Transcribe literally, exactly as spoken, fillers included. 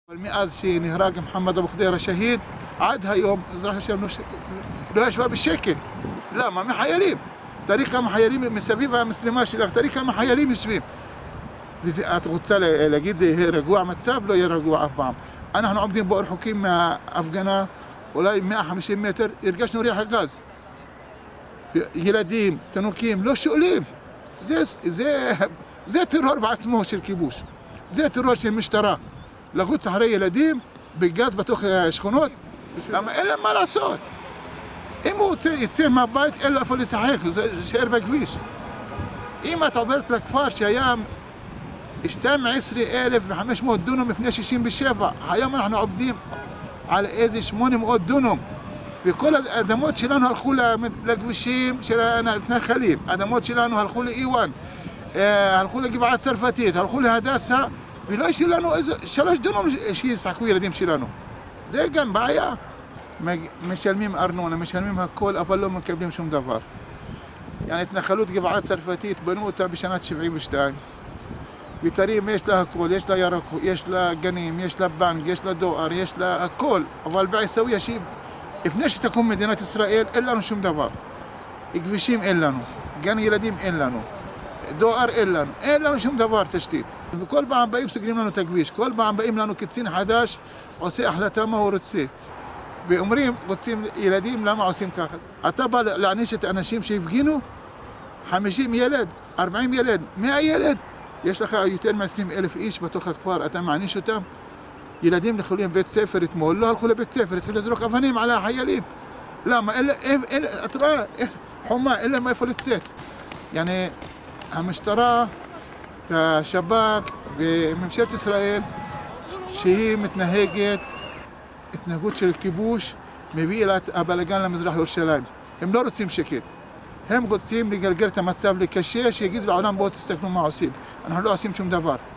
מאז שנהרג מוחמד אבו ח'דיר השהיד עד היום אזרח השם לא ישבה בשקט. למה? מחיילים. תראי כמה חיילים מסביב המצלמה שלך, תראי כמה חיילים יושבים. ואת רוצה להגיד רגוע המצב? לא יהיה רגוע אף פעם. אנחנו עומדים בו רחוקים מההפגנה, אולי מאה וחמישים מטר, הרגשנו ריח הגז. ילדים, תינוקים, לא שואלים. זה, זה, זה טרור בעצמו של כיבוש. זה טרור של משטרה. לחוץ אחרי ילדים בגז בתוך השכונות, למה אין להם מה לעשות. אם הוא רוצה יצא מהבית, אין לו איפה לשחק, זה יישאר בכביש. אם את עוברת לכפר שהיה שתים עשרה אלף וחמש מאות דונם לפני שישים ושבע, היום אנחנו עובדים על איזה שמונה מאות דונם, וכל האדמות שלנו הלכו לכבישים של המתנחלים, האדמות שלנו הלכו לאיוואן, הלכו לגבעה הצרפתית, הלכו להדסה, ולא יש לנו איזה שלוש דונם שישחקו ילדים שלנו. זה גם בעיה. משלמים ארנונה, משלמים הכל, אבל לא מקבלים שום דבר. يعني התנחלות גבעה צרפתית, בנו אותה בשנת שבעים ושתיים. ותרים יש לה הכל, יש לה ירקות, יש לה גנים, יש לה בנק, יש לה דואר, יש לה הכל. אבל בעיסאוויה, לפני שתקום מדינת ישראל, אין לנו שום דבר. כבישים אין לנו, גן ילדים אין לנו, דואר אין לנו, אין לנו שום דבר תשתית. וכל פעם באים סוגרים לנו את הכביש, כל פעם באים לנו קצין חדש, עושה החלטה מה הוא רוצה. ואומרים, רוצים ילדים, למה עושים ככה? אתה בא להעניש את האנשים שהפגינו, חמישים ילד, ארבעים ילד, מאה ילד, יש לך יותר מ-עשרים אלף איש בתוך הכפר, אתה מעניש אותם? ילדים יכולים לבית ספר אתמול, לא הלכו לבית ספר, התחילו לזרוק אבנים על החיילים. למה? את רואה, חומה, אין להם איפה לצאת. يعني המשטרה, השב"כ וממשלת ישראל, שהיא מתנהגת התנהגות של כיבוש, מביא את הבלגן למזרח ירושלים. הם לא רוצים שקט. הם רוצים לגלגל את המצב לקשה, שיגידו לעולם בואו תסתכלו מה עושים. אנחנו לא עושים שום דבר.